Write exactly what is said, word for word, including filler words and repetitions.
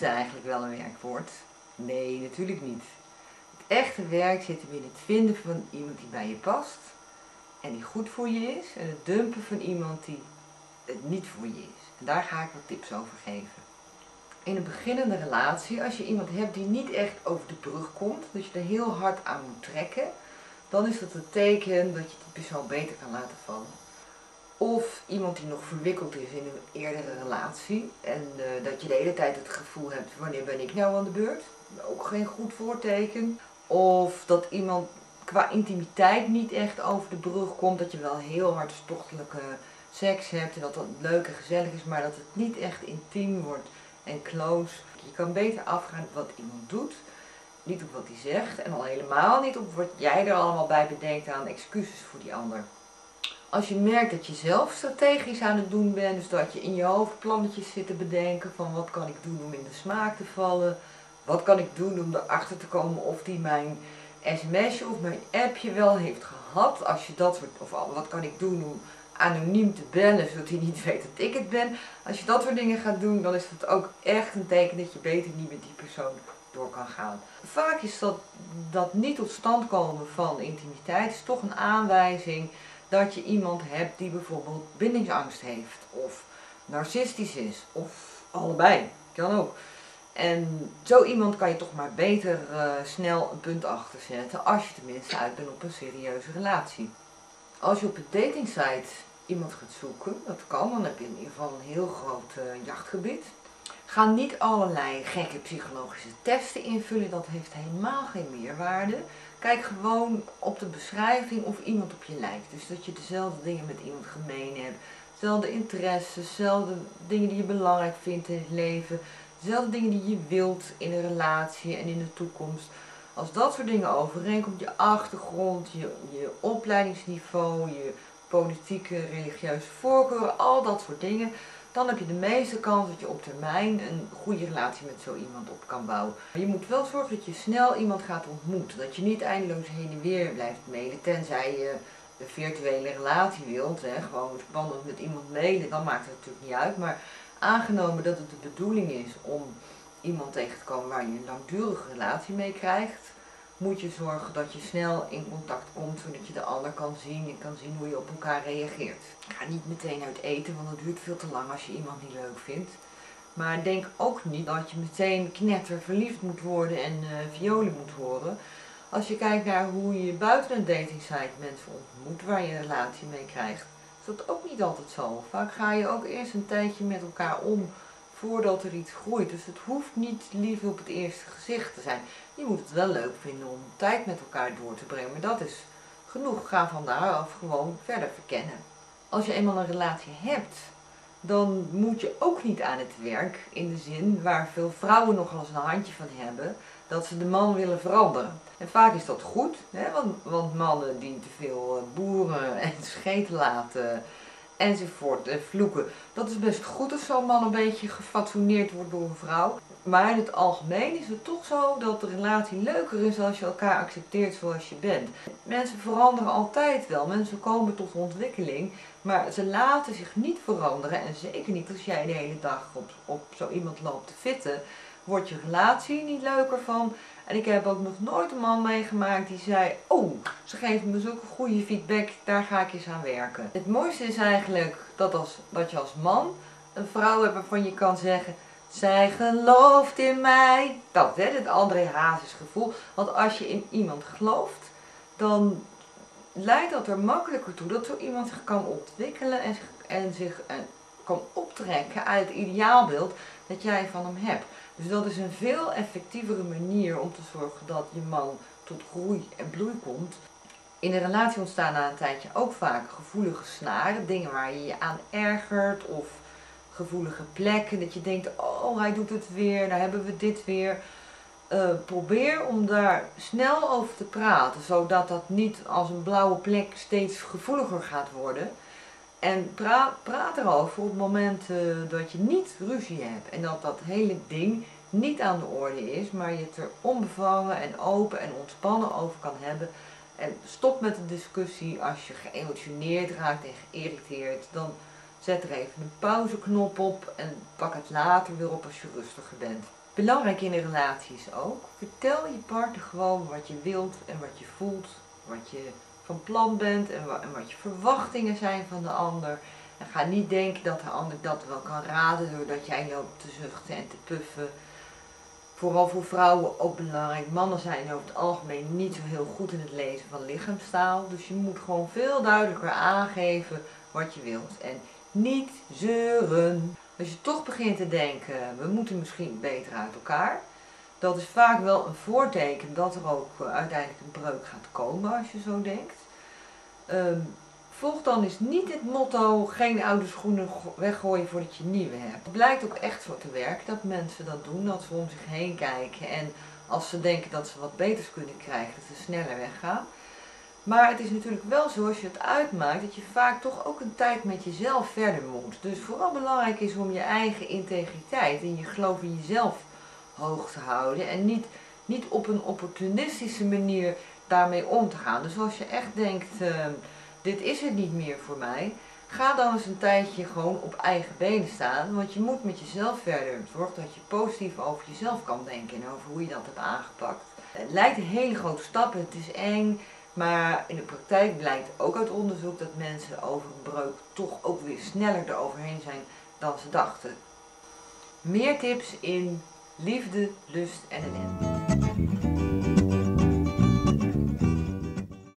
liefde eigenlijk wel een werkwoord? Nee, natuurlijk niet. Het echte werk zit hem in het vinden van iemand die bij je past en die goed voor je is en het dumpen van iemand die het niet voor je is. En daar ga ik wat tips over geven. In een beginnende relatie, als je iemand hebt die niet echt over de brug komt, dus je er heel hard aan moet trekken, dan is dat een teken dat je die persoon beter kan laten vallen. Of iemand die nog verwikkeld is in een eerdere relatie en uh, dat je de hele tijd het gevoel hebt, wanneer ben ik nou aan de beurt? Ook geen goed voorteken. Of dat iemand qua intimiteit niet echt over de brug komt, dat je wel heel hartstochtelijke seks hebt en dat dat leuk en gezellig is, maar dat het niet echt intiem wordt en close. Je kan beter afgaan wat iemand doet, niet op wat hij zegt en al helemaal niet op wat jij er allemaal bij bedenkt aan excuses voor die ander. Als je merkt dat je zelf strategisch aan het doen bent, dus dat je in je hoofd plannetjes zit te bedenken van wat kan ik doen om in de smaak te vallen, wat kan ik doen om erachter te komen of die mijn sms'je of mijn appje wel heeft gehad, als je dat soort, of wat kan ik doen om anoniem te bellen zodat hij niet weet dat ik het ben. Als je dat soort dingen gaat doen, dan is dat ook echt een teken dat je beter niet met die persoon door kan gaan. Vaak is dat, dat niet tot stand komen van intimiteit, is toch een aanwijzing dat je iemand hebt die bijvoorbeeld bindingsangst heeft, of narcistisch is, of allebei, kan ook. En zo iemand kan je toch maar beter uh, snel een punt achter zetten, als je tenminste uit bent op een serieuze relatie. Als je op een datingsite iemand gaat zoeken, dat kan, dan heb je in ieder geval een heel groot uh, jachtgebied. Ga niet allerlei gekke psychologische testen invullen, dat heeft helemaal geen meerwaarde. Kijk gewoon op de beschrijving of iemand op je lijkt. Dus dat je dezelfde dingen met iemand gemeen hebt, dezelfde interesses, dezelfde dingen die je belangrijk vindt in het leven, dezelfde dingen die je wilt in een relatie en in de toekomst. Als dat soort dingen overeenkomt, je achtergrond, je, je opleidingsniveau, je politieke, religieuze voorkeuren, al dat soort dingen, dan heb je de meeste kans dat je op termijn een goede relatie met zo iemand op kan bouwen. Je moet wel zorgen dat je snel iemand gaat ontmoeten, dat je niet eindeloos heen en weer blijft mailen, tenzij je een virtuele relatie wilt, hè, gewoon spannend met iemand mailen, dan maakt het natuurlijk niet uit, maar aangenomen dat het de bedoeling is om iemand tegen te komen waar je een langdurige relatie mee krijgt, moet je zorgen dat je snel in contact komt, zodat je de ander kan zien en kan zien hoe je op elkaar reageert. Ga niet meteen uit eten, want dat duurt veel te lang als je iemand niet leuk vindt. Maar denk ook niet dat je meteen knetter verliefd moet worden en uh, violen moet horen. Als je kijkt naar hoe je buiten een datingsite mensen ontmoet waar je een relatie mee krijgt, is dat ook niet altijd zo. Vaak ga je ook eerst een tijdje met elkaar om voordat er iets groeit. Dus het hoeft niet liefde op het eerste gezicht te zijn. Je moet het wel leuk vinden om tijd met elkaar door te brengen, maar dat is genoeg. Ga van daaraf gewoon verder verkennen. Als je eenmaal een relatie hebt, dan moet je ook niet aan het werk, in de zin waar veel vrouwen nogal eens een handje van hebben, dat ze de man willen veranderen. En vaak is dat goed, hè, want, want mannen die te veel boeren en scheten laten enzovoort en vloeken, dat is best goed als zo'n man een beetje gefatsoeneerd wordt door een vrouw. Maar in het algemeen is het toch zo dat de relatie leuker is als je elkaar accepteert zoals je bent. Mensen veranderen altijd wel, mensen komen tot ontwikkeling, maar ze laten zich niet veranderen en zeker niet als jij de hele dag op, op zo iemand loopt te fitten, wordt je relatie niet leuker van. En ik heb ook nog nooit een man meegemaakt die zei, oh, ze geven me zulke goede feedback, daar ga ik eens aan werken. Het mooiste is eigenlijk dat, als, dat je als man een vrouw hebt waarvan je kan zeggen, zij gelooft in mij. Dat, hè, het André Hazes gevoel. Want als je in iemand gelooft, dan leidt dat er makkelijker toe dat zo iemand zich kan ontwikkelen en zich, en zich en kan optrekken uit het ideaalbeeld dat jij van hem hebt. Dus dat is een veel effectievere manier om te zorgen dat je man tot groei en bloei komt. In een relatie ontstaan na een tijdje ook vaak gevoelige snaren, dingen waar je je aan ergert of gevoelige plekken, dat je denkt, oh hij doet het weer, daar hebben we dit weer. Uh, probeer om daar snel over te praten, zodat dat niet als een blauwe plek steeds gevoeliger gaat worden. En praat, praat erover op het moment uh, dat je niet ruzie hebt en dat dat hele ding niet aan de orde is, maar je het er onbevangen en open en ontspannen over kan hebben. En stop met de discussie als je geëmotioneerd raakt en geïrriteerd. Dan zet er even een pauzeknop op en pak het later weer op als je rustiger bent. Belangrijk in een relatie is ook, vertel je partner gewoon wat je wilt en wat je voelt, wat je van plan bent en wat, en wat je verwachtingen zijn van de ander. En ga niet denken dat de ander dat wel kan raden doordat jij loopt te zuchten en te puffen. Vooral voor vrouwen ook belangrijk. Mannen zijn over het algemeen niet zo heel goed in het lezen van lichaamstaal. Dus je moet gewoon veel duidelijker aangeven wat je wilt. En niet zeuren. Als je toch begint te denken, we moeten misschien beter uit elkaar. Dat is vaak wel een voorteken dat er ook uiteindelijk een breuk gaat komen als je zo denkt. Um, volg dan eens niet het motto, geen oude schoenen weggooien voordat je nieuwe hebt. Het blijkt ook echt zo te werken dat mensen dat doen, dat ze om zich heen kijken en als ze denken dat ze wat beters kunnen krijgen, dat ze sneller weggaan. Maar het is natuurlijk wel zo, als je het uitmaakt, dat je vaak toch ook een tijd met jezelf verder moet. Dus vooral belangrijk is om je eigen integriteit en je geloof in jezelf hoog te houden en niet, niet op een opportunistische manier daarmee om te gaan. Dus als je echt denkt, uh, dit is het niet meer voor mij, ga dan eens een tijdje gewoon op eigen benen staan, want je moet met jezelf verder. Zorg dat je positief over jezelf kan denken en over hoe je dat hebt aangepakt. Het lijkt een hele grote stap, het is eng, maar in de praktijk blijkt ook uit onderzoek dat mensen over een breuk toch ook weer sneller eroverheen zijn dan ze dachten. Meer tips in Liefde, Lust en Ellende.